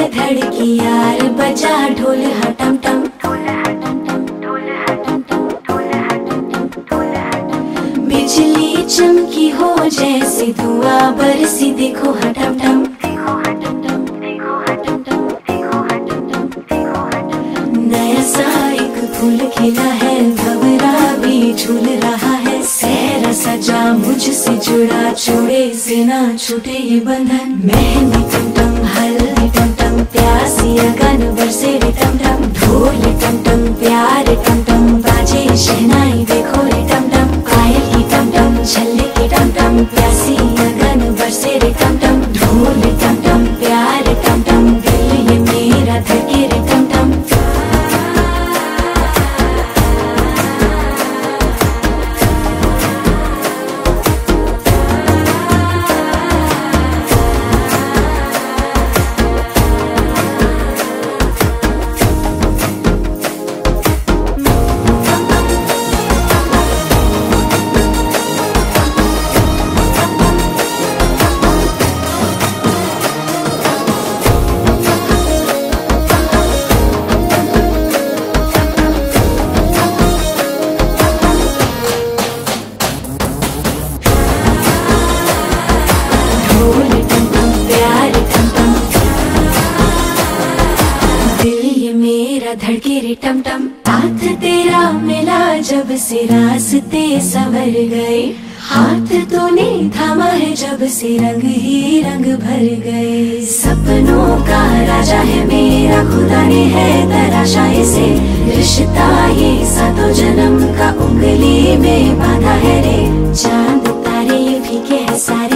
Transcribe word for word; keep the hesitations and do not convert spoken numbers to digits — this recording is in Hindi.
धड़की यार बजा ढोल हटम टम। बिजली चमकी हो जैसे धुआं बरसी देखो हटम टम। नया सा एक फूल खिला है भंवरा भी झूल रहा है। सहरा सजा मुझसे जुड़ा छोड़े से ना छूटे ये बंधन। मेहंदी टम टम हल्दी टम टम प्यासी अगन बरसे रे टम टम। ढोल टम टम प्यार टम टम बाजे शहनाई देखो रे टम टम। पायल की टम टम छल्ले की टम टम प्यासी अगन बरसे रे टम टम। ढोल टम टम प्यार टम टम दिल ये मेरा धड़के रे टम टम। धड़के रे टम टम। हाथ तेरा मिला जब से रास्ते संवर गए। हाथ तूने थामा है जब से रंग ही रंग भर गए। सपनों का राजा है मेरा खुदा ने है तराशा इसे। रिश्ता ये सातों जन्म का उंगली में बांधा है रे। चांद तारे फीके है सारे